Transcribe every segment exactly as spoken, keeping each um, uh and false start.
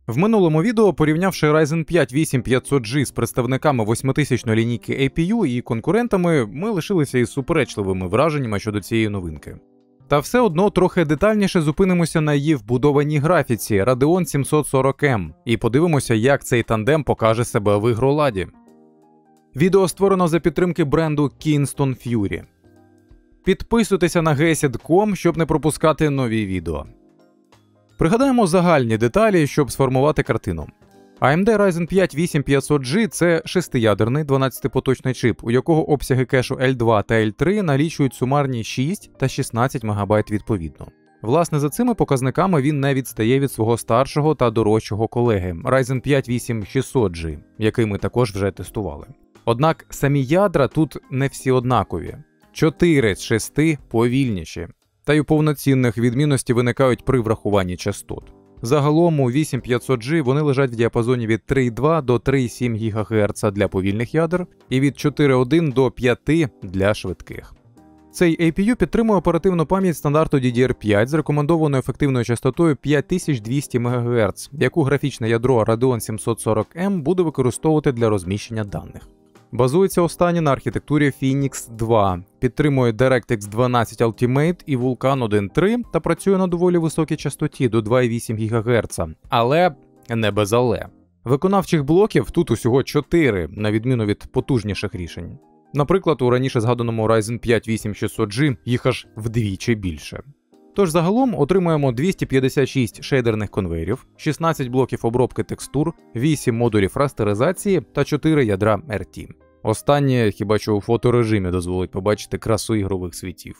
В минулому відео, порівнявши Ryzen п'ять вісім п'ятсот джі з представниками восьмитисячної лінійки ей пі ю і конкурентами, ми лишилися із суперечливими враженнями щодо цієї новинки. Та все одно трохи детальніше зупинимося на її вбудованій графіці Radeon сімсот сорок ем і подивимося, як цей тандем покаже себе в ігроладі. Відео створено за підтримки бренду Kingston Fury. Підписуйтеся на гесід крапка ком, щоб не пропускати нові відео. Пригадаємо загальні деталі, щоб сформувати картину. ей ем ді Ryzen п'ять вісім п'ятсот джі – це шестиядерний дванадцятипоточний чип, у якого обсяги кешу ель два та ель три налічують сумарні шість та шістнадцять мегабайт відповідно. Власне, за цими показниками він не відстає від свого старшого та дорожчого колеги Ryzen п'ять вісім шістсот джі, який ми також вже тестували. Однак самі ядра тут не всі однакові. чотири з шести повільніші. Та й у повноцінних відмінності виникають при врахуванні частот. Загалом у вісім п'ятсот джі вони лежать в діапазоні від три цілих два до три цілих сім гігагерца для повільних ядер і від чотири цілих один до п'ять для швидких. Цей ей пі ю підтримує оперативну пам'ять стандарту ді ді ар п'ять з рекомендованою ефективною частотою п'ять тисяч двісті мегагерц, яку графічне ядро Radeon сімсот сорок ем буде використовувати для розміщення даних. Базується останнє на архітектурі Phoenix два, підтримує DirectX дванадцять Ultimate і Vulkan один крапка три та працює на доволі високій частоті до два цілих вісім гігагерца. Але не без але. Виконавчих блоків тут усього чотири, на відміну від потужніших рішень. Наприклад, у раніше згаданому Ryzen п'ять вісім шістсот джі їх аж вдвічі більше. Тож загалом отримуємо двісті п'ятдесят шість шейдерних конвейерів, шістнадцять блоків обробки текстур, вісім модулів растеризації та чотири ядра ар ті. Останнє хіба що у фоторежимі дозволить побачити красу ігрових світів.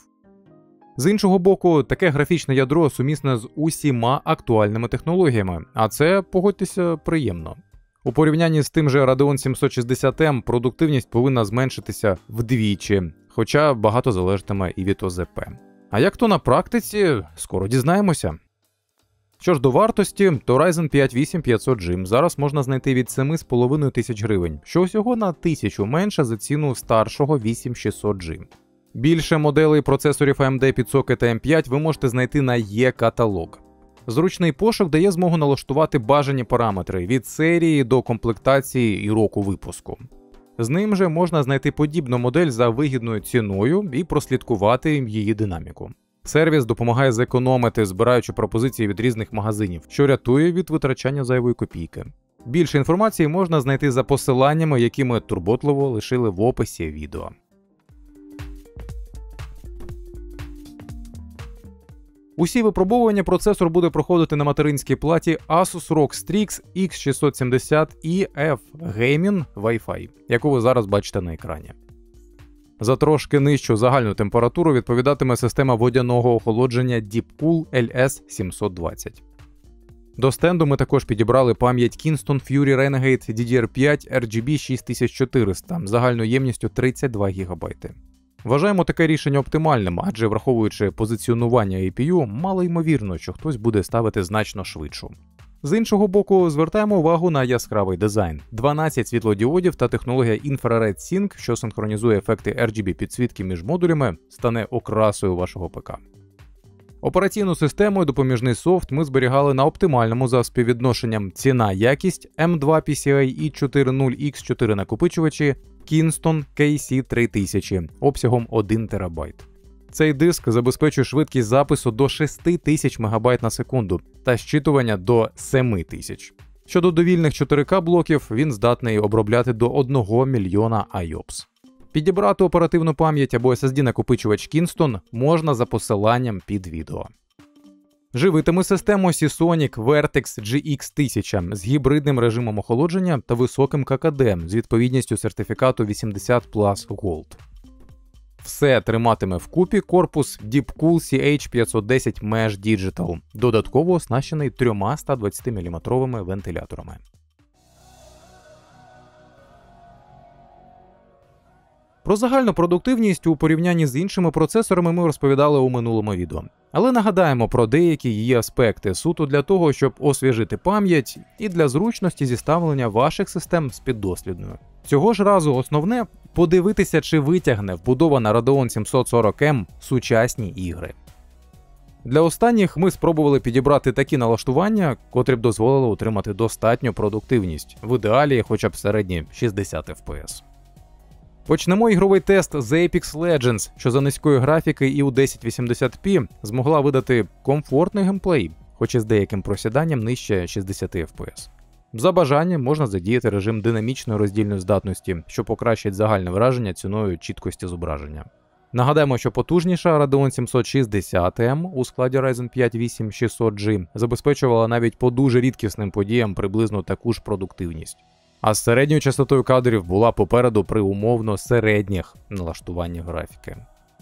З іншого боку, таке графічне ядро сумісне з усіма актуальними технологіями, а це, погодьтеся, приємно. У порівнянні з тим же Radeon сімсот шістдесят ем продуктивність повинна зменшитися вдвічі, хоча багато залежатиме і від о зет пі. А як то на практиці, скоро дізнаємося. Що ж до вартості, то Ryzen п'ять вісім п'ятсот джі зараз можна знайти від семи з половиною тисяч гривень, що всього на тисячу менше за ціну старшого вісім шістсот джі. Більше моделей процесорів ей ем ді під сокет ем п'ять ви можете знайти на Є-каталог. Зручний пошук дає змогу налаштувати бажані параметри від серії до комплектації і року випуску. З ним же можна знайти подібну модель за вигідною ціною і прослідкувати її динаміку. Сервіс допомагає зекономити, збираючи пропозиції від різних магазинів, що рятує від витрачання зайвої копійки. Більше інформації можна знайти за посиланнями, які ми турботливо лишили в описі відео. Усі випробовування процесор буде проходити на материнській платі Asus рог Strix ікс шістсот сімдесят і еф Gaming Wi-Fi, яку ви зараз бачите на екрані. За трошки нижчу загальну температуру відповідатиме система водяного охолодження Deepcool ел ес сімсот двадцять. До стенду ми також підібрали пам'ять Kingston Fury Renegade ді ді ар п'ять ар джі бі шість тисяч чотириста загальною ємністю тридцять два гігабайти. Вважаємо таке рішення оптимальним, адже враховуючи позиціонування ей пі ю, мало ймовірно, що хтось буде ставити значно швидшу. З іншого боку, звертаємо увагу на яскравий дизайн. дванадцять світлодіодів та технологія Infrared Sync, що синхронізує ефекти ар джі бі підсвітки між модулями, стане окрасою вашого ПК. Операційну систему і допоміжний софт ми зберігали на оптимальному за співвідношенням ціна-якість ем два пі сі ай і чотири нуль ікс чотири накопичувачі Kingston кей сі три тисячі обсягом один терабайт. Цей диск забезпечує швидкість запису до шість тисяч мегабайт на секунду та щитування до сім тисяч. Щодо довільних чотири ка блоків, він здатний обробляти до одного мільйона ай о пі ес. Підібрати оперативну пам'ять або ес ес ді-накопичувач Kingston можна за посиланням під відео. Живитиме систему Seasonic Vertex джі ікс тисяча з гібридним режимом охолодження та високим ка ка де з відповідністю сертифікату вісімдесят плюс Gold. Все триматиме вкупі корпус Deepcool сі ейч п'ятсот десять Mesh Digital, додатково оснащений трьома сто двадцять міліметровими вентиляторами. Про загальну продуктивність у порівнянні з іншими процесорами ми розповідали у минулому відео. Але нагадаємо про деякі її аспекти суто для того, щоб освіжити пам'ять і для зручності зіставлення ваших систем з піддослідною. Цього ж разу основне – подивитися, чи витягне вбудована Radeon сімсот сорок ем сучасні ігри. Для останніх ми спробували підібрати такі налаштування, котрі б дозволили отримати достатню продуктивність, в ідеалі хоча б середні шістдесят еф пі ес. Почнемо ігровий тест з Apex Legends, що за низької графіки і у десять вісімдесят пі змогла видати комфортний геймплей, хоч і з деяким просіданням нижче шістдесят еф пі ес. За бажанням можна задіяти режим динамічної роздільної здатності, що покращить загальне враження ціною чіткості зображення. Нагадаємо, що потужніша Radeon сімсот шістдесят ем у складі Ryzen п'ять вісім шістсот джі забезпечувала навіть по дуже рідкісним подіям приблизно таку ж продуктивність. А з середньою частотою кадрів була попереду при умовно середніх налаштуваннях графіки.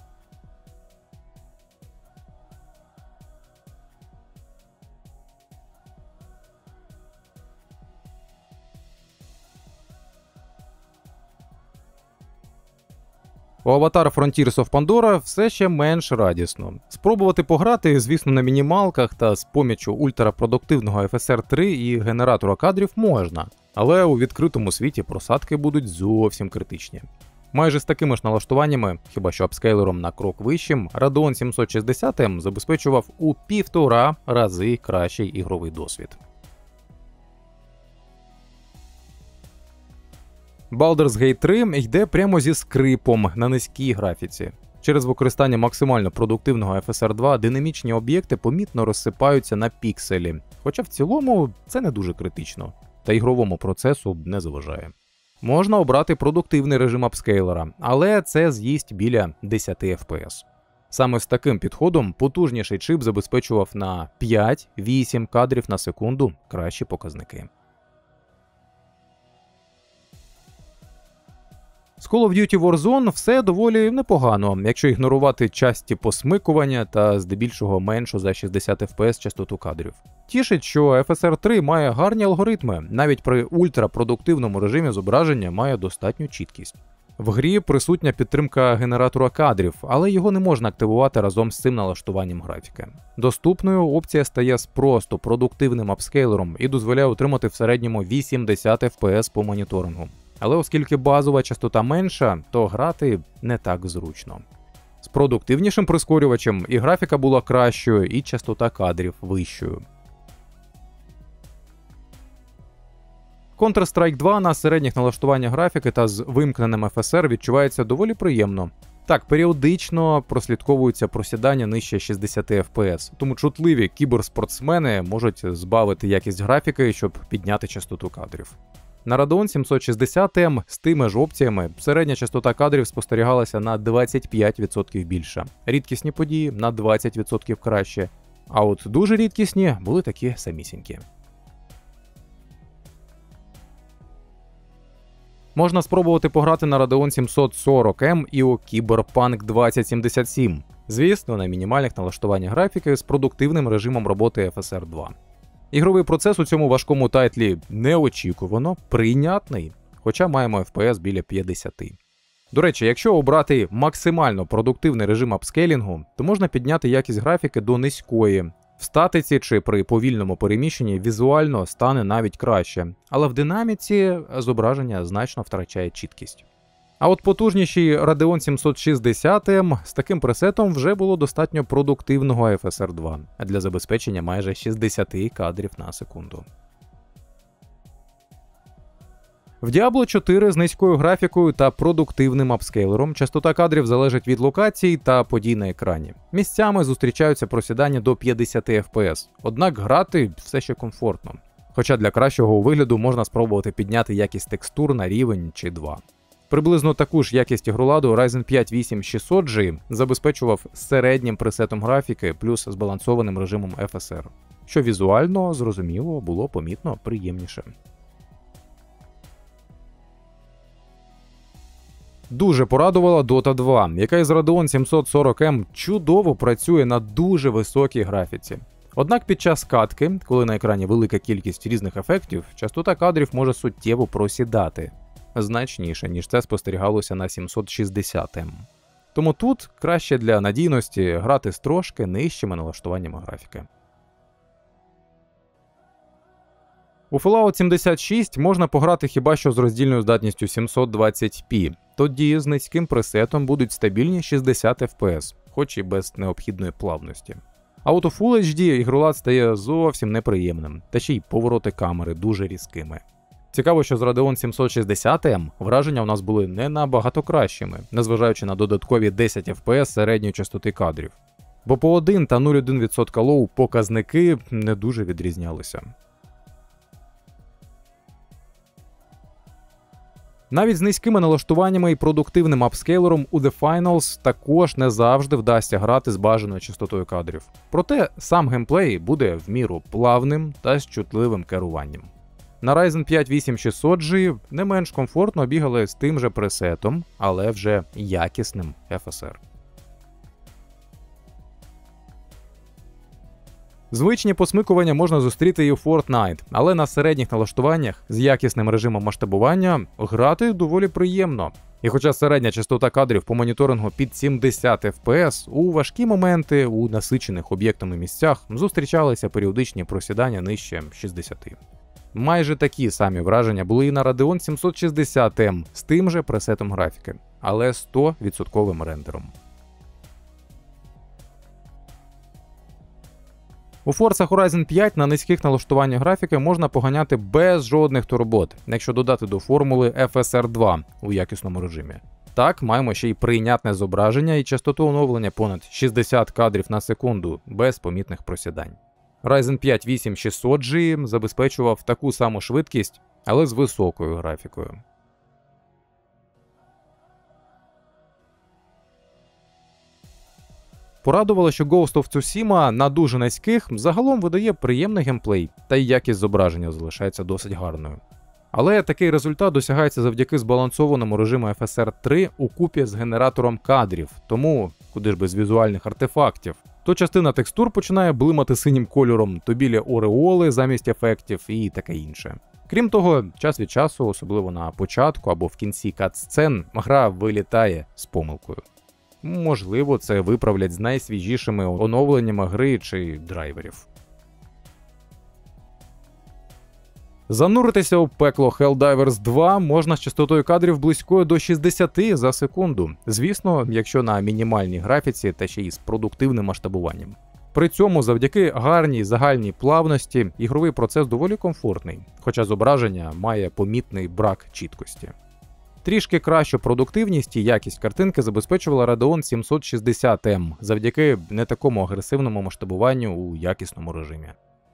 У Avatar Frontiers of Pandora все ще менш радісно. Спробувати пограти, звісно, на мінімалках та з поміччю ультрапродуктивного еф ес ар три і генератора кадрів можна, але у відкритому світі просадки будуть зовсім критичні. Майже з такими ж налаштуваннями, хіба що апскейлером на крок вищим, Radeon сімсот шістдесят ем забезпечував у півтора рази кращий ігровий досвід. Baldur's Gate три йде прямо зі скрипом на низькій графіці. Через використання максимально продуктивного еф ес ар два динамічні об'єкти помітно розсипаються на пікселі, хоча в цілому це не дуже критично, та ігровому процесу не заважає. Можна обрати продуктивний режим апскейлера, але це з'їсть біля десять еф пі ес. Саме з таким підходом потужніший чип забезпечував на п'ять-вісім кадрів на секунду кращі показники. З Call of Duty Warzone все доволі непогано, якщо ігнорувати часті посмикування та здебільшого меншу за шістдесят еф пі ес частоту кадрів. Тішить, що еф ес ар три має гарні алгоритми, навіть при ультрапродуктивному режимі зображення має достатню чіткість. В грі присутня підтримка генератора кадрів, але його не можна активувати разом з цим налаштуванням графіки. Доступною опція стає з просто продуктивним апскейлером і дозволяє отримати в середньому вісімдесят еф пі ес по моніторингу. Але оскільки базова частота менша, то грати не так зручно. З продуктивнішим прискорювачем і графіка була кращою, і частота кадрів вищою. Counter-Strike два на середніх налаштуваннях графіки та з вимкненим еф ес ар відчувається доволі приємно. Так, періодично прослідковуються просідання нижче шістдесят еф пі ес, тому чутливі кіберспортсмени можуть збавити якість графіки, щоб підняти частоту кадрів. На Radeon сімсот шістдесят ем з тими ж опціями середня частота кадрів спостерігалася на двадцять п'ять відсотків більша, рідкісні події на двадцять відсотків краще, а от дуже рідкісні були такі самісінькі. Можна спробувати пограти на Radeon сімсот сорок ем і у Cyberpunk двадцять сімдесят сім, звісно, на мінімальних налаштуваннях графіки з продуктивним режимом роботи еф ес ар два. Ігровий процес у цьому важкому тайтлі неочікувано прийнятний, хоча маємо еф пі ес біля п'ятдесят. До речі, якщо обрати максимально продуктивний режим апскейлінгу, то можна підняти якість графіки до низької. В статиці чи при повільному переміщенні візуально стане навіть краще, але в динаміці зображення значно втрачає чіткість. А от потужніший Radeon сімсот шістдесят ем з таким пресетом вже було достатньо продуктивного еф ес ар два для забезпечення майже шістдесят кадрів на секунду. В Diablo чотири з низькою графікою та продуктивним апскейлером частота кадрів залежить від локацій та подій на екрані. Місцями зустрічаються просідання до п'ятдесят еф пі ес, однак грати все ще комфортно. Хоча для кращого вигляду можна спробувати підняти якість текстур на рівень чи два. Приблизно таку ж якість ігроладу Ryzen п'ять вісім шістсот джі забезпечував середнім пресетом графіки плюс збалансованим режимом еф ес ар, що візуально, зрозуміло, було помітно приємніше. Дуже порадувала Dota два, яка із Radeon сімсот сорок ем чудово працює на дуже високій графіці. Однак під час катки, коли на екрані велика кількість різних ефектів, частота кадрів може суттєво просідати. Значніше, ніж це спостерігалося на сімсот шістдесят ем. Тому тут краще для надійності грати з трошки нижчими налаштуваннями графіки. У Fallout сімдесят шість можна пограти хіба що з роздільною здатністю сімсот двадцять пі, тоді з низьким пресетом будуть стабільні шістдесят еф пі ес, хоч і без необхідної плавності. А от у Full ейч ді ігролад стає зовсім неприємним, та ще й повороти камери дуже різкими. Цікаво, що з Radeon сімсот шістдесят ем враження у нас були не набагато кращими, незважаючи на додаткові десять еф пі ес середньої частоти кадрів. Бо по один та нуль цілих одна десята відсотка лоу показники не дуже відрізнялися. Навіть з низькими налаштуваннями і продуктивним апскейлером у The Finals також не завжди вдасться грати з бажаною частотою кадрів. Проте сам геймплей буде в міру плавним та з чутливим керуванням. На Ryzen п'ять вісім шістсот джі не менш комфортно бігали з тим же пресетом, але вже якісним еф ес ар. Звичні посмикування можна зустріти і у Fortnite, але на середніх налаштуваннях з якісним режимом масштабування грати доволі приємно. І хоча середня частота кадрів по моніторингу під сімдесят еф пі ес, у важкі моменти у насичених об'єктами місцях зустрічалися періодичні просідання нижче шістдесят. Майже такі самі враження були і на Radeon сімсот шістдесят ем з тим же пресетом графіки, але сто відсотків рендером. У Forza Horizon п'ять на низьких налаштуваннях графіки можна поганяти без жодних турбот, якщо додати до формули еф ес ар два у якісному режимі. Так, маємо ще й прийнятне зображення і частоту оновлення понад шістдесят кадрів на секунду без помітних просідань. Ryzen п'ять вісім шістсот джі забезпечував таку саму швидкість, але з високою графікою. Порадувало, що Ghost of Tsushima на дуже низьких загалом видає приємний геймплей, та й якість зображення залишається досить гарною. Але такий результат досягається завдяки збалансованому режиму еф ес ар три укупі з генератором кадрів, тому куди ж без візуальних артефактів. То частина текстур починає блимати синім кольором, то білі ореоли замість ефектів і таке інше. Крім того, час від часу, особливо на початку або в кінці кат-сцен, гра вилітає з помилкою. Можливо, це виправлять з найсвіжішими оновленнями гри чи драйверів. Зануритися у пекло Helldivers два можна з частотою кадрів близькою до шістдесят за секунду. Звісно, якщо на мінімальній графіці та ще й з продуктивним масштабуванням. При цьому завдяки гарній загальній плавності ігровий процес доволі комфортний, хоча зображення має помітний брак чіткості. Трішки кращу продуктивність і якість картинки забезпечувала Radeon сімсот шістдесят ем завдяки не такому агресивному масштабуванню у якісному режимі.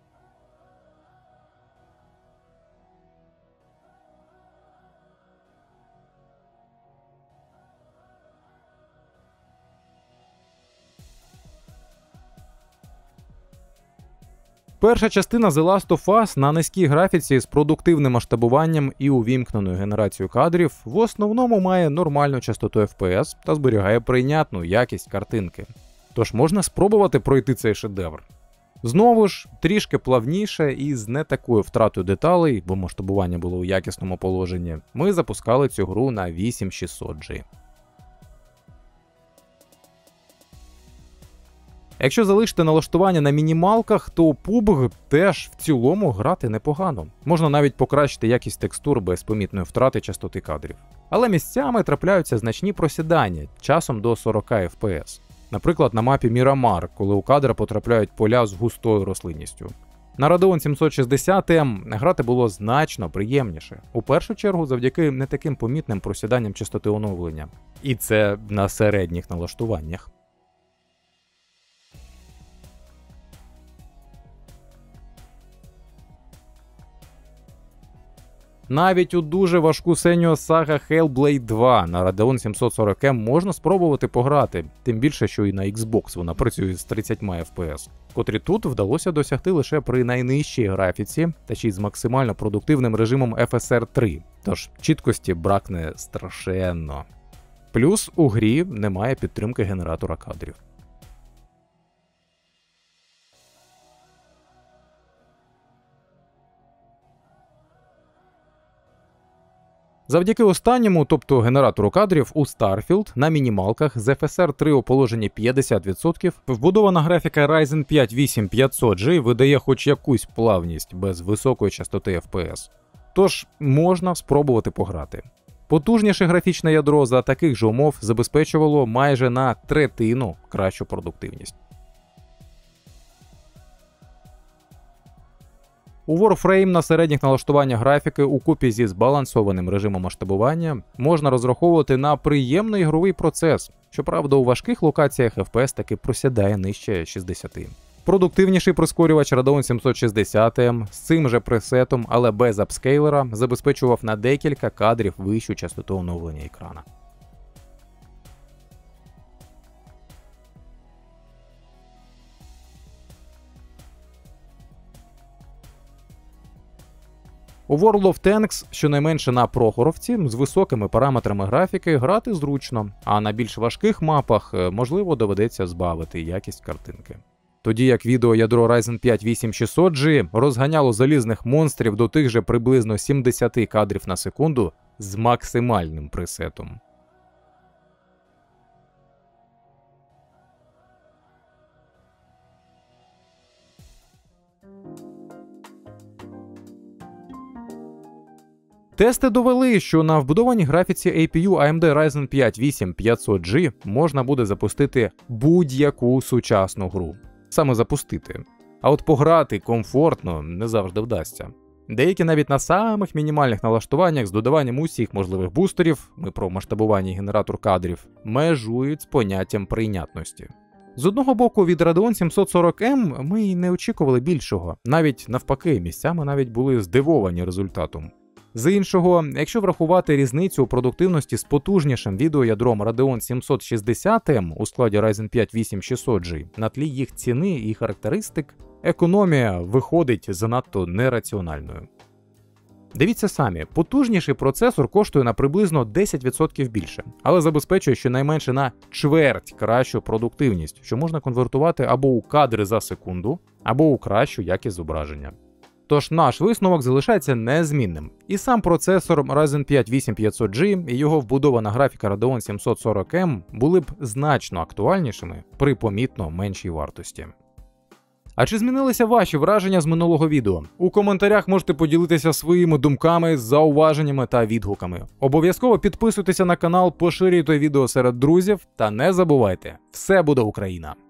Перша частина The Last of Us на низькій графіці з продуктивним масштабуванням і увімкненою генерацією кадрів в основному має нормальну частоту еф пі ес та зберігає прийнятну якість картинки. Тож можна спробувати пройти цей шедевр. Знову ж, трішки плавніше і з не такою втратою деталей, бо масштабування було у якісному положенні, ми запускали цю гру на вісім шістсот джі. Якщо залишити налаштування на мінімалках, то паб джі теж в цілому грати непогано. Можна навіть покращити якість текстур без помітної втрати частоти кадрів. Але місцями трапляються значні просідання, часом до сорок еф пі ес. Наприклад, на мапі Мірамар, коли у кадр потрапляють поля з густою рослинністю. На Radeon сімсот шістдесят ем грати було значно приємніше. У першу чергу завдяки не таким помітним просіданням частоти оновлення. І це на середніх налаштуваннях. Навіть у дуже важку Senua Saga Hellblade два на Radeon сімсот сорок ем можна спробувати пограти, тим більше, що і на Xbox вона працює з тридцять еф пі ес, котрі тут вдалося досягти лише при найнижчій графіці, та ще й з максимально продуктивним режимом еф ес ар три, тож чіткості бракне страшенно. Плюс у грі немає підтримки генератора кадрів. Завдяки останньому, тобто генератору кадрів, у Starfield на мінімалках з еф ес ар три у положенні п'ятдесят відсотків вбудована графіка Ryzen п'ять вісім п'ятсот джі видає хоч якусь плавність без високої частоти еф пі ес. Тож можна спробувати пограти. Потужніше графічне ядро за таких же умов забезпечувало майже на третину кращу продуктивність. У Warframe на середніх налаштуваннях графіки у купі зі збалансованим режимом масштабування можна розраховувати на приємний ігровий процес. Щоправда, у важких локаціях еф пі ес таки просідає нижче шістдесят. Продуктивніший прискорювач Radeon сімсот шістдесят ем з цим же пресетом, але без апскейлера, забезпечував на декілька кадрів вищу частоту оновлення екрана. У World of Tanks, щонайменше на прохоровці, з високими параметрами графіки грати зручно, а на більш важких мапах, можливо, доведеться збавити якість картинки. Тоді як відеоядро Ryzen п'ять вісім шістсот джі розганяло залізних монстрів до тих же приблизно сімдесят кадрів на секунду з максимальним пресетом. Тести довели, що на вбудованій графіці ей пі ю ей ем ді Ryzen п'ять вісім п'ятсот джі можна буде запустити будь-яку сучасну гру. Саме запустити. А от пограти комфортно не завжди вдасться. Деякі навіть на самих мінімальних налаштуваннях з додаванням усіх можливих бустерів, ми про масштабування і генератор кадрів, межують з поняттям прийнятності. З одного боку, від Radeon сімсот сорок ем ми й не очікували більшого. Навіть навпаки, місцями навіть були здивовані результатом. З іншого, якщо врахувати різницю у продуктивності з потужнішим відеоядром Radeon сімсот шістдесят ем у складі Ryzen п'ять вісім шістсот джі, на тлі їх ціни і характеристик, економія виходить занадто нераціональною. Дивіться самі, потужніший процесор коштує на приблизно десять відсотків більше, але забезпечує щонайменше на чверть кращу продуктивність, що можна конвертувати або у кадри за секунду, або у кращу якість зображення. Тож наш висновок залишається незмінним. І сам процесор Ryzen п'ять вісім п'ятсот джі і його вбудована графіка Radeon сімсот сорок ем були б значно актуальнішими при помітно меншій вартості. А чи змінилися ваші враження з минулого відео? У коментарях можете поділитися своїми думками, зауваженнями та відгуками. Обов'язково підписуйтеся на канал, поширюйте відео серед друзів та не забувайте, все буде Україна!